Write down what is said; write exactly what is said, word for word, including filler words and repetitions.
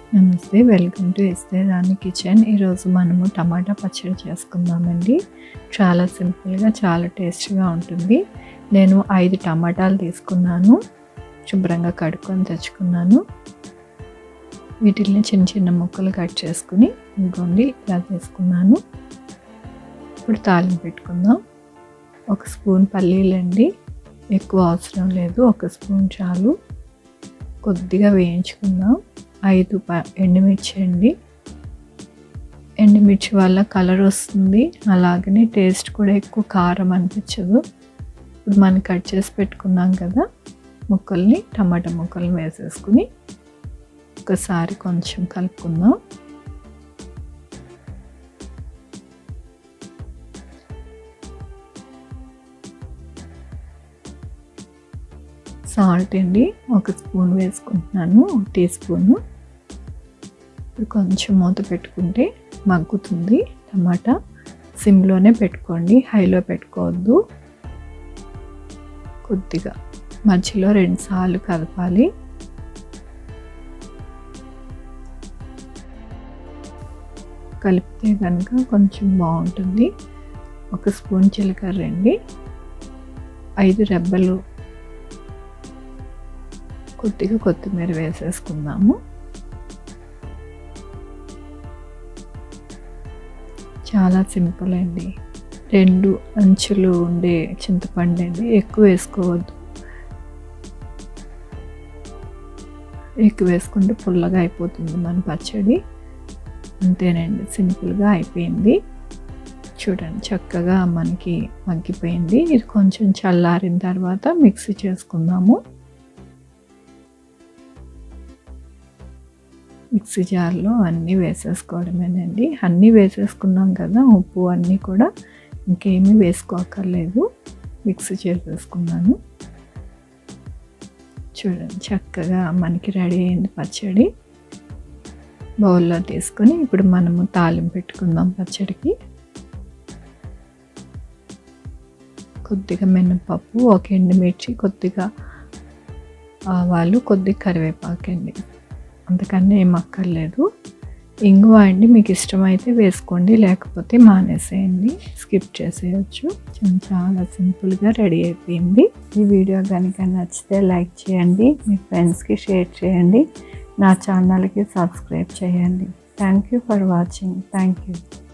నమస్తే, welcome to ఎస్తే రాణి kitchen. ఈరోజు మనము టమాటా పచ్చడి చేసుకుందామండి. చాలా సింపుల్గా చాలా టేస్టీగా ఉంటుంది. నేను ఐదు టమాటాలు తీసుకున్నాను, శుభ్రంగా కడుక్కొని తెచ్చుకున్నాను. వీటిని చిన్న చిన్న ముక్కలు కట్ చేసుకుని ఇదిగోండి ఇలా తీసుకున్నాను. ఇప్పుడు తాలింపు పెట్టుకుందాం. ఒక స్పూన్ పల్లీలండి, ఎక్కువ అవసరం లేదు, ఒక స్పూన్ చాలు. కొద్దిగా వేయించుకుందాం. ఐదు ఎండుమిర్చి అండి. ఎండుమిర్చి వల్ల కలర్ వస్తుంది, అలాగనే టేస్ట్ కూడా ఎక్కువ కారం అనిపించదు. ఇప్పుడు మనం కట్ చేసి పెట్టుకున్నాం కదా ముక్కల్ని, టమాటా ముక్కల్ని వేసేసుకుని ఒకసారి కొంచెం కలుపుకుందాం. సాల్ట్ అండి, ఒక స్పూన్ వేసుకుంటున్నాను, ఒక టీ స్పూను. ఇప్పుడు కొంచెం మూత పెట్టుకుంటే మగ్గుతుంది టమాటా. సిమ్లోనే పెట్టుకోండి, హైలో పెట్టుకోవద్దు. కొద్దిగా మధ్యలో రెండు సార్లు కలపాలి. కలిపితే కనుక కొంచెం బాగుంటుంది. ఒక స్పూన్ జీలకర్ర అండి, ఐదు రెబ్బలు, కొద్దిగా కొత్తిమీర వేసేసుకుందాము. చాలా సింపుల్ అండి. రెండు అంచులు ఉండే చింతపండు అండి, ఎక్కువ వేసుకోవద్దు. ఎక్కువ వేసుకుంటే పుల్లగా అయిపోతుంది మన పచ్చడి. అంతేనండి, సింపుల్గా అయిపోయింది. చూడండి చక్కగా మనకి మగ్గిపోయింది. ఇది కొంచెం చల్లారిన తర్వాత మిక్సీ చేసుకుందాము. మిక్సీ జార్లో అన్నీ వేసేసుకోవడమేనండి. అన్నీ వేసేసుకున్నాం కదా, ఉప్పు అన్నీ కూడా, ఇంకేమీ వేసుకోక్కర్లేదు. మిక్సీ చేసేసుకున్నాను. చూడండి చక్కగా మనకి రెడీ అయింది పచ్చడి. బౌల్లో తీసుకొని ఇప్పుడు మనము తాలింపు పెట్టుకుందాం పచ్చడికి. కొద్దిగా మినపప్పు, ఒక ఎండుమిర్చి, కొద్దిగా ఆవాలు, కొద్దిగా కరివేపాకండి, అంతకన్నా ఏం అక్కర్లేదు. ఇంగువ అండి, మీకు ఇష్టమైతే వేసుకోండి, లేకపోతే మానేసేయండి, స్కిప్ చేసేయచ్చు. చాలా సింపుల్గా రెడీ అయిపోయింది. ఈ వీడియో కనుక నచ్చితే లైక్ చేయండి, మీ ఫ్రెండ్స్కి షేర్ చేయండి, నా ఛానల్కి సబ్స్క్రైబ్ చేయండి. Thank you for watching. Thank you.